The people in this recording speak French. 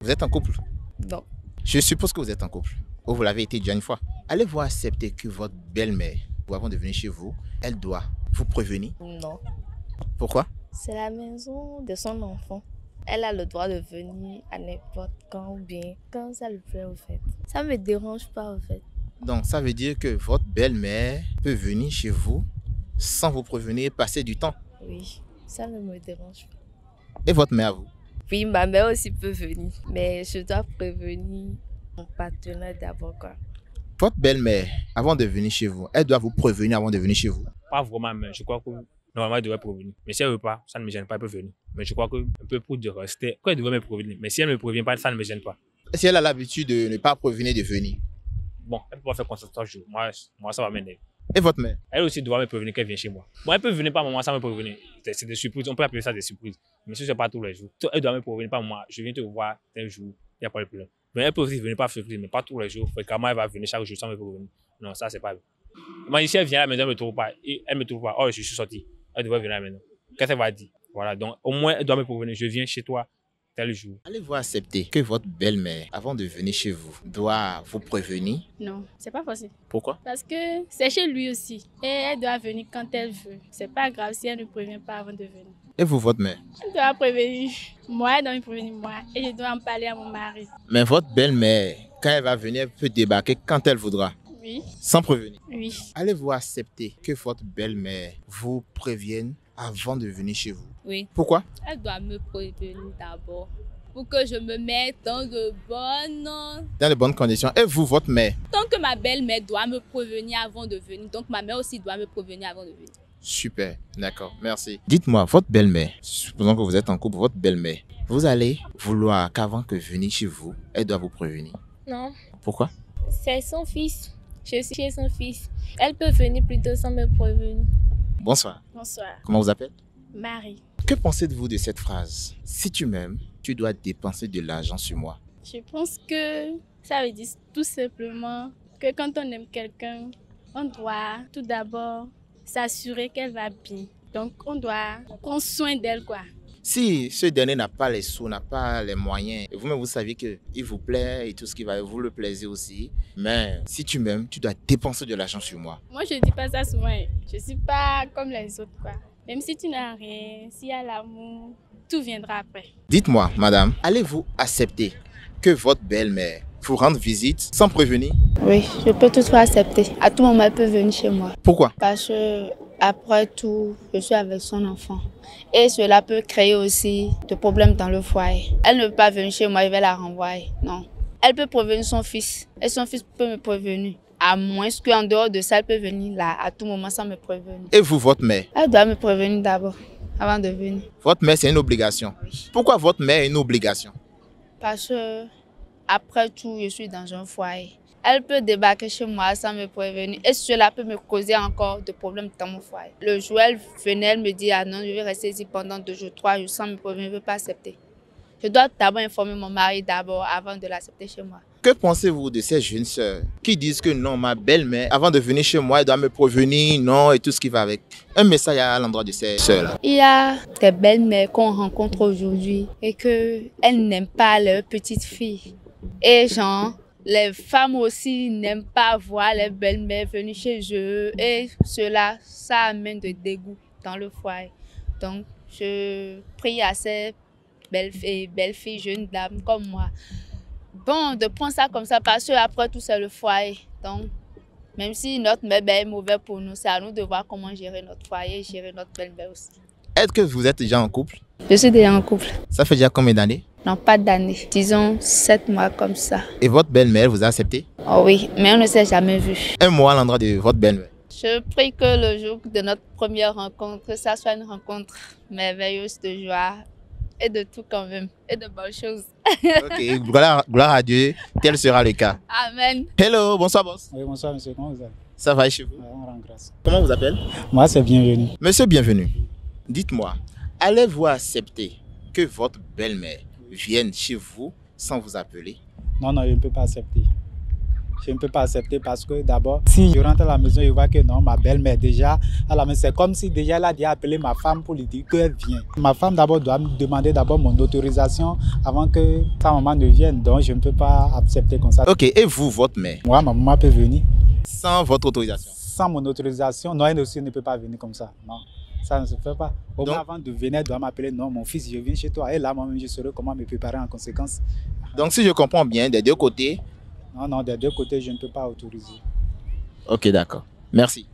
Vous êtes en couple? Non. Je suppose que vous êtes en couple. Ou vous l'avez été déjà une fois. Allez-vous accepter que votre belle-mère, avant de venir chez vous, elle doit vous prévenir? Non. Pourquoi? C'est la maison de son enfant. Elle a le droit de venir à n'importe quand ou bien quand ça lui plaît au fait. Ça me dérange pas au fait. Donc ça veut dire que votre belle-mère peut venir chez vous sans vous prévenir et passer du temps. Oui, ça ne me dérange pas. Et votre mère, vous? Oui, ma mère aussi peut venir, mais je dois prévenir mon partenaire d'abord quoi. Votre belle-mère, avant de venir chez vous, elle doit vous prévenir avant de venir chez vous. Pas vraiment, mais je crois que normalement, elle devrait prévenir. Mais si elle ne veut pas, ça ne me gêne pas, elle peut venir. Mais je crois qu'un peu pour de rester, elle devrait me prévenir. Mais si elle ne me prévient pas, ça ne me gêne pas. Si elle a l'habitude de ne pas prévenir de venir. Bon, elle peut pas faire consultation jour. Moi, ça va m'aider. Et votre mère? Elle aussi doit me prévenir qu'elle vient chez moi. Bon, elle peut venir par moment sans me prévenir. C'est des surprises. On peut appeler ça des surprises. Mais si ce n'est pas tous les jours, elle doit me prévenir par moment. Je viens te voir tel jour, il n'y a pas de problème. Mais elle peut aussi venir par surprise, mais pas tous les jours. Fréquemment, elle va venir chaque jour sans me prévenir. Non, ça, c'est pas bien. Moi, ici, elle vient à la maison, elle ne me trouve pas. Elle ne me trouve pas. Oh, je suis sorti. Elle devrait venir à la maison. Qu'est-ce qu'elle va dire? Voilà, donc au moins, elle doit me prévenir. Je viens chez toi tel jour. Allez-vous accepter que votre belle-mère, avant de venir chez vous, doit vous prévenir? Non, c'est pas possible. Pourquoi? Parce que c'est chez lui aussi. Et elle doit venir quand elle veut. C'est pas grave si elle ne prévient pas avant de venir. Et vous, votre mère? Elle doit prévenir moi, elle doit me prévenir moi. Et je dois en parler à mon mari. Mais votre belle-mère, quand elle va venir, elle peut débarquer quand elle voudra, Oui, sans prévenir. oui. Allez-vous accepter que votre belle-mère vous prévienne avant de venir chez vous? Oui, Pourquoi? elle doit me prévenir d'abord pour que je me mette dans de bonnes... Dans de bonnes conditions. Et vous, votre mère? Tant que ma belle-mère doit me prévenir avant de venir, donc ma mère aussi doit me prévenir avant de venir. Super, d'accord, merci. Dites-moi, votre belle-mère, supposons que vous êtes en couple, votre belle-mère, vous allez vouloir qu'avant que venir chez vous, elle doit vous prévenir. Non, Pourquoi? c'est son fils. Je suis chez son fils. Elle peut venir plutôt sans me prévenir. Bonsoir. Bonsoir. Comment vous appelez? Marie. Que pensez-vous de cette phrase? Si tu m'aimes, tu dois dépenser de l'argent sur moi. Je pense que ça veut dire tout simplement que quand on aime quelqu'un, on doit tout d'abord s'assurer qu'elle va bien. Donc on doit prendre soin d'elle quoi. Si ce dernier n'a pas les sous, n'a pas les moyens, et vous-même vous savez qu'il vous plaît et tout ce qui va vous le plaisir aussi, mais si tu m'aimes, tu dois dépenser de l'argent sur moi. Moi je dis pas ça souvent. Je suis pas comme les autres quoi. Même si tu n'as rien, s'il y a l'amour, tout viendra après. Dites-moi, madame, allez-vous accepter que votre belle-mère vous rende visite sans prévenir? Oui, je peux toutefois accepter. À tout moment, elle peut venir chez moi. Pourquoi? Parce que, après tout, je suis avec son enfant. Et cela peut créer aussi des problèmes dans le foyer. Elle ne peut pas venir chez moi, je vais la renvoyer. Non. Elle peut prévenir son fils. Et son fils peut me prévenir. À moins qu'en dehors de ça, elle peut venir là, à tout moment, sans me prévenir. Et vous, votre mère? Elle doit me prévenir d'abord, avant de venir. Votre mère, c'est une obligation. Pourquoi votre mère est une obligation? Parce que, après tout, je suis dans un foyer. Elle peut débarquer chez moi sans me prévenir et cela peut me causer encore de problèmes dans mon foyer. Le jour où elle venait, elle me dit « Ah non, je vais rester ici pendant 2 jours, 3 jours sans me prévenir, je ne veux pas accepter. » Je dois d'abord informer mon mari d'abord avant de l'accepter chez moi. Que pensez-vous de ces jeunes sœurs qui disent que non, ma belle-mère, avant de venir chez moi, elle doit me prévenir, non, et tout ce qui va avec? Un message à l'endroit de ces sœurs-là. Il y a des belles-mères qu'on rencontre aujourd'hui et qu'elles n'aiment pas leurs petites filles. Et genre, les femmes aussi n'aiment pas voir les belles-mères venir chez eux et cela, ça amène de dégoût dans le foyer. Donc, je prie à ces belles filles, jeunes dames comme moi, bon, de prendre ça comme ça parce qu'après tout, c'est le foyer. Donc, même si notre mère est mauvaise pour nous, c'est à nous de voir comment gérer notre foyer et gérer notre belle-mère aussi. Est-ce que vous êtes déjà en couple? Je suis déjà en couple. Ça fait déjà combien d'années? Non, pas d'années. Disons 7 mois comme ça. Et votre belle-mère vous a accepté? Oh oui, mais on ne s'est jamais vu. Un mois à l'endroit de votre belle-mère. Je prie que le jour de notre première rencontre, que ça soit une rencontre merveilleuse de joie et de tout quand même, et de bonnes choses. Ok, gloire à Dieu, tel sera le cas. Amen. Hello, bonsoir boss. Oui, bonsoir monsieur, comment vous allez? Ça va chez vous? Ouais, on rend grâce. Comment vous appelez? Moi, c'est bienvenu. Monsieur bienvenu, dites-moi, allez-vous accepter que votre belle-mère vienne chez vous sans vous appeler? Non, non, je ne peux pas accepter. Je ne peux pas accepter parce que d'abord, si je rentre à la maison et je vois que non, ma belle-mère déjà à la maison, c'est comme si déjà elle a déjà appelé ma femme pour lui dire qu'elle vient. Ma femme d'abord doit me demander d'abord mon autorisation avant que sa maman ne vienne. Donc je ne peux pas accepter comme ça. Ok, et vous, votre mère? Moi, ma maman peut venir. Sans votre autorisation? Sans mon autorisation, non, elle aussi ne peut pas venir comme ça. Non, ça ne se fait pas. Au moins avant de venir, elle doit m'appeler, non, mon fils, je viens chez toi. Et là, moi-même, je saurai comment me préparer en conséquence. Donc si je comprends bien, des deux côtés? Non, des deux côtés, je ne peux pas autoriser. Ok, d'accord. Merci.